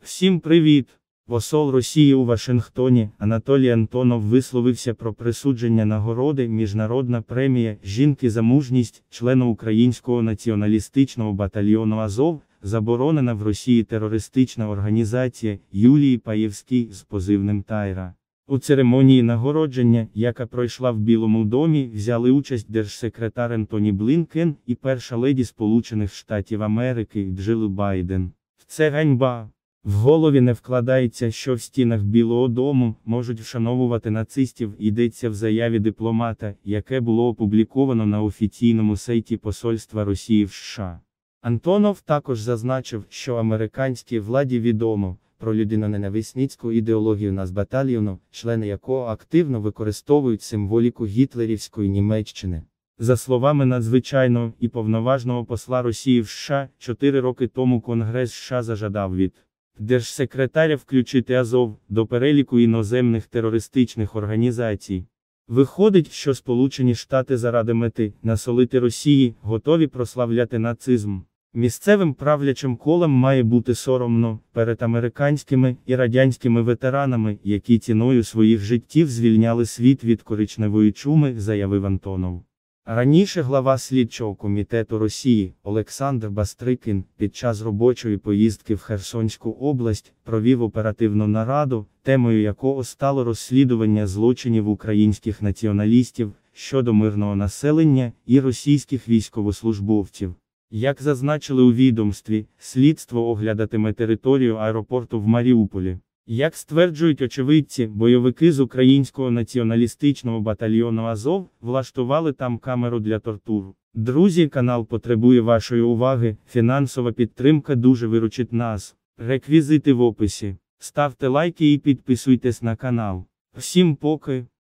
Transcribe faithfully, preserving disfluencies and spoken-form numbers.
Всім привіт! Посол Росії у Вашингтоні Анатолій Антонов висловився про присудження нагороди «Міжнародна премія «Жінки за мужність» члену Українського націоналістичного батальйону Азов, заборонена в Росії терористична організація Юлії Паєвській з позивним Тайра. У церемонії нагородження, яка пройшла в Білому домі, взяли участь держсекретар Ентоні Блінкен і перша леді Сполучених Штатів Америки Джилл Байден. Це ганьба. В голові не вкладається, що в стінах Білого дому можуть вшановувати нацистів, йдеться в заяві дипломата, яке було опубліковано на офіційному сайті Посольства Росії в США. Антонов також зазначив, що американській владі відомо про людиноненависницьку ідеологію Нацбатальйону, члени якого активно використовують символіку гітлерівської Німеччини. За словами надзвичайного і повноважного посла Росії в США, чотири роки тому Конгрес США зажадав від держсекретаря включити Азов до переліку іноземних терористичних організацій. Виходить, що Сполучені Штати заради мети насолити Росії готові прославляти нацизм. Місцевим правлячим колам має бути соромно перед американськими і радянськими ветеранами, які ціною своїх життів звільняли світ від коричневої чуми, заявив Антонов. Раніше глава слідчого комітету Росії Олександр Бастрикін під час робочої поїздки в Херсонську область провів оперативну нараду, темою якого стало розслідування злочинів українських націоналістів щодо мирного населення і російських військовослужбовців. Як зазначили у відомстві, слідство оглядатиме територію аеропорту в Маріуполі. Як стверджують очевидці, бойовики з Українського націоналістичного батальйону Азов влаштували там камеру для тортур. Друзі, канал потребує вашої уваги, фінансова підтримка дуже виручить нас. Реквізити в описі. Ставте лайки і підписуйтесь на канал. Всім поки!